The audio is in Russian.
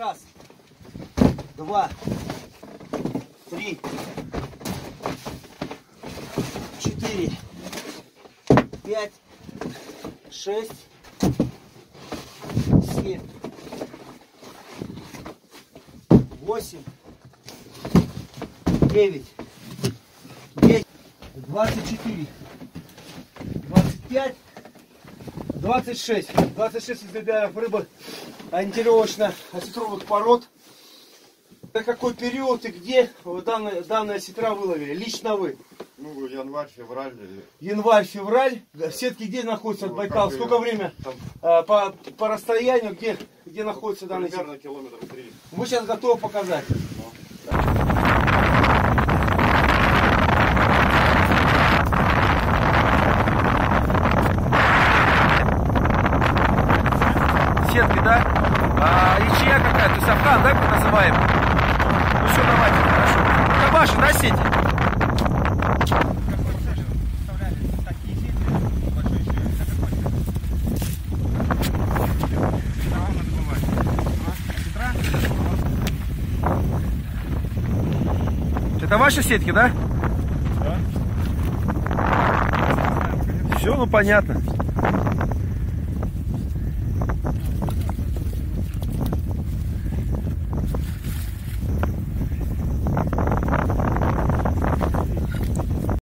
Раз, два, три, четыре, пять, шесть, семь, восемь, 9, 10, 24, 25, 26. 26 экземпляров рыбы ориентировочно-осетровых пород. На какой период и где вы данные осетра выловили? Лично вы. Ну, январь-февраль. Январь-февраль. Сетки где находятся от Байкала? Сколько время? По расстоянию, где находится данный сетка? Примерно километра 3. Вы сейчас готовы показать? Сетки, да? Ячея какая-то, то есть афган, да, мы называем? Ну все, давайте, хорошо. Это ваши, да, сети? Это ваши сетки, да? Да. Все, ну понятно.